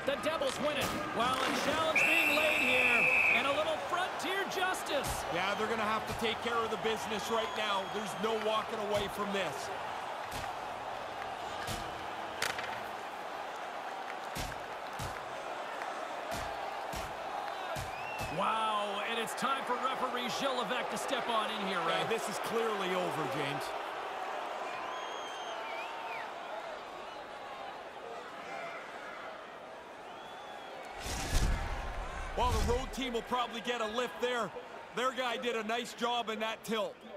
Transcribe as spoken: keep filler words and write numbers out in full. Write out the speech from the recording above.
The Devils win it. Well, a challenge being laid here. And a little frontier justice. Yeah, they're going to have to take care of the business right now. There's no walking away from this. Wow, and it's time for referee Gilles Levesque to step on in here, right? Yeah, this is clearly over, James. Well, the road team will probably get a lift there. Their guy did a nice job in that tilt.